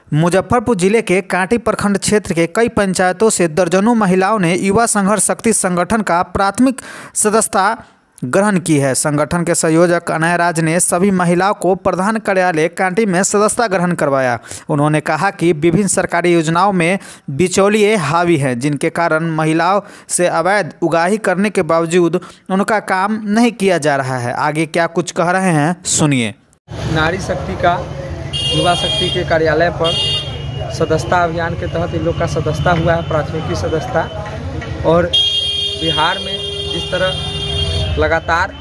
मुजफ्फरपुर जिले के कांटी प्रखंड क्षेत्र के कई पंचायतों से दर्जनों महिलाओं ने युवा संघर्ष शक्ति संगठन का प्राथमिक सदस्यता ग्रहण की है। संगठन के संयोजक अनय राज ने सभी महिलाओं को प्रधान कार्यालय कांटी में सदस्यता ग्रहण करवाया। उन्होंने कहा कि विभिन्न सरकारी योजनाओं में बिचौलिए हावी हैं, जिनके कारण महिलाओं से अवैध उगाही करने के बावजूद उनका काम नहीं किया जा रहा है। आगे क्या कुछ कह रहे हैं, सुनिए। नारी शक्ति का युवा शक्ति के कार्यालय पर सदस्यता अभियान के तहत इन लोग का सदस्यता हुआ है, प्राथमिकी सदस्यता। और बिहार में जिस तरह लगातार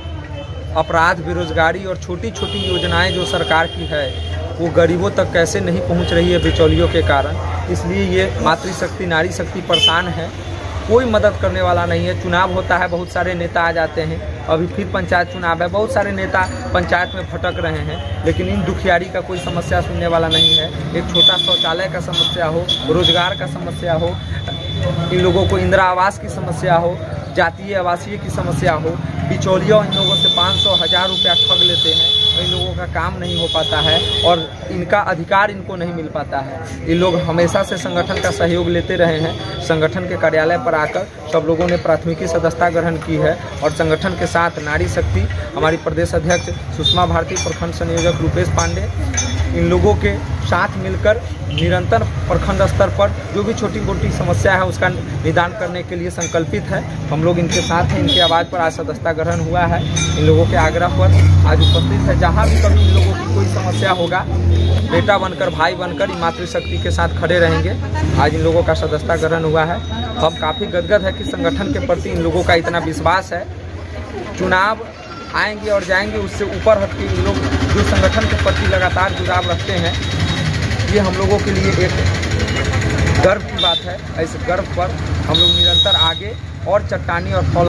अपराध, बेरोजगारी और छोटी छोटी योजनाएं जो सरकार की है वो गरीबों तक कैसे नहीं पहुंच रही है बिचौलियों के कारण, इसलिए ये मातृशक्ति नारी शक्ति परेशान है। कोई मदद करने वाला नहीं है। चुनाव होता है, बहुत सारे नेता आ जाते हैं। अभी फिर पंचायत चुनाव है, बहुत सारे नेता पंचायत में भटक रहे हैं, लेकिन इन दुखियारी का कोई समस्या सुनने वाला नहीं है। एक छोटा शौचालय का समस्या हो, रोजगार का समस्या हो, इन लोगों को इंदिरा आवास की समस्या हो, जातीय आवासीय की समस्या हो, बिचौलियों इन लोगों से 500-1000 रुपया ठग लेते हैं, इन लोगों का काम नहीं हो पाता है और इनका अधिकार इनको नहीं मिल पाता है। इन लोग हमेशा से संगठन का सहयोग लेते रहे हैं। संगठन के कार्यालय पर आकर सब लोगों ने प्राथमिकी सदस्यता ग्रहण की है और संगठन के साथ नारी शक्ति, हमारी प्रदेश अध्यक्ष सुषमा भारती, प्रखंड संयोजक रूपेश पांडे, इन लोगों के साथ मिलकर निरंतर प्रखंड स्तर पर जो भी छोटी मोटी समस्या है उसका निदान करने के लिए संकल्पित है। हम लोग इनके साथ हैं। इनकी आवाज़ पर आज सदस्यता ग्रहण हुआ है। इन लोगों के आग्रह पर आज उपस्थित है। जहाँ भी कभी इन लोगों की कोई समस्या होगा, बेटा बनकर, भाई बनकर मातृशक्ति के साथ खड़े रहेंगे। आज इन लोगों का सदस्यता ग्रहण हुआ है। हम काफ़ी गदगद है कि संगठन के प्रति इन लोगों का इतना विश्वास है। चुनाव आएंगे और जाएंगे, उससे ऊपर हट के इन लोग जो संगठन के प्रति लगातार जुड़ाव रखते हैं, ये हम लोगों के लिए एक गर्व की बात है। इस गर्व पर हम लोग निरंतर आगे और चट्टानी और